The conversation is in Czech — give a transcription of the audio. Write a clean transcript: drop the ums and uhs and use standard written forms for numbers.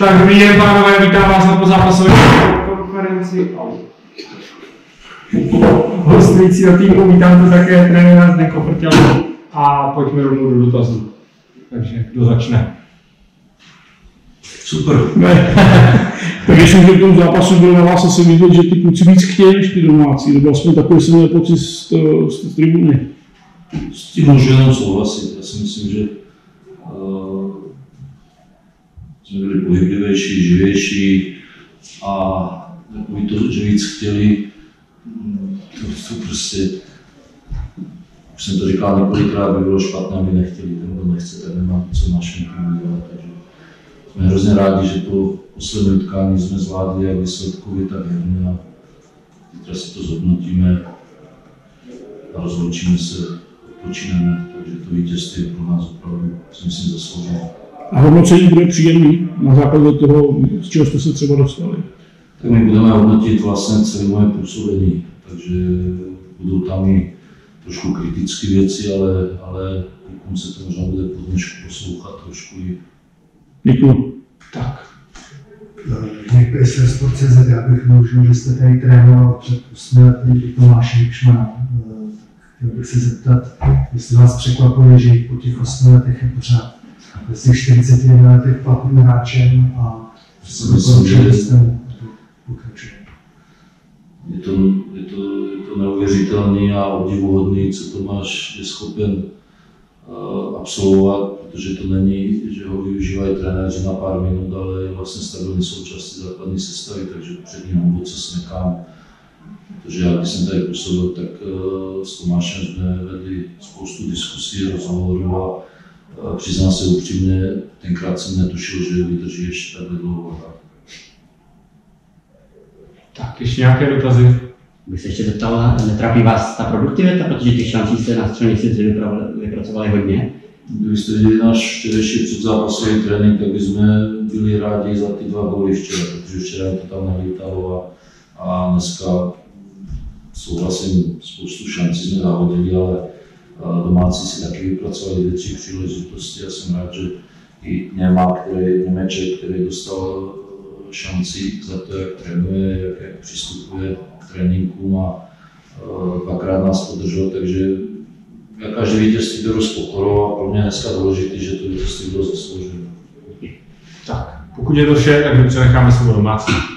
Tak dobrý den, pánové, vítám vás na pozápasové konferenci. Hostujícího týmu vítám tu také trenéra Zdenka Frťala a pojďme rovnou do dotazů. Takže kdo začne? Super. Tak když už v tom zápasu bylo na vás asi vidět, že ty kluci víc chtějí než ty domácí, nebo aspoň takový jsem měl pocit z tribuny. S tím můžu jenom souhlasit. Já si myslím, že jsme byli pohyblivější, živější a takový to, že víc chtěli, to prostě, už jsem to říkal několikrát, by bylo špatné, aby nechtěli, ten, kdo nechce, tak nemá co našem týmu dělat. Takže jsme hrozně rádi, že to poslední utkání jsme zvládli jak výsledkově, tak herně a zítra si to zhodnotíme a rozloučíme se, odpočineme, takže to vítězství je pro nás opravdu, si myslím, zasloužené. A hodnocení bude příjemný na základě toho, z čeho jste se třeba dostali? Tak my budeme hodnotit vlastně celé moje působení, takže budou tam i trošku kritické věci, ale pokud se to možná bude po dnešku poslouchat trošku i. Děkuji. Tak. Děkuji se Sport.cz, já bych využil, že jste tady trénoval před 8 lety Tomáše Hikšmana. Chtěl bych se zeptat, jestli vás překvapuje, že po těch 8 letech je pořád ve těch 41 letech platným hráčem a myslím, že pokračuje. Je to neuvěřitelný a obdivuhodný, co Tomáš je schopen absolvovat, protože to není, že ho využívají trenéři na pár minut, ale je vlastně stabilní součástí základní sestavy, takže před ním hluboce smekám. Protože já, když jsem tady působil, tak s Tomášem jsme vedli spoustu diskusí, rozhovorů a přiznám se upřímně, tenkrát jsem netušil, že vydrží ještě takhle dlouho. Tak, ještě nějaké dotazy? Bych se ještě zeptal, netrápí vás ta produktivita, protože těch šancí jste na střelnici vypracovali hodně? Kdybyste viděli náš včerejší předzápasový trénink, tak bychom byli rádi za ty 2 góly včera, protože včera to tam nalítalo a dneska souhlasím, spoustu šancí jsme zahodili, ale domácí si taky vypracovali větší příležitosti. Já jsem rád, že i Němeček, který dostal šanci za to, jak trénuje, jak přistupuje k tréninkům a 2krát nás podržel, takže já každý vítězství beru s pokorou a pro mě je dneska důležité, že to vítězství bylo zasloužené. Tak, pokud je to vše, tak my přenecháme slovo domácí.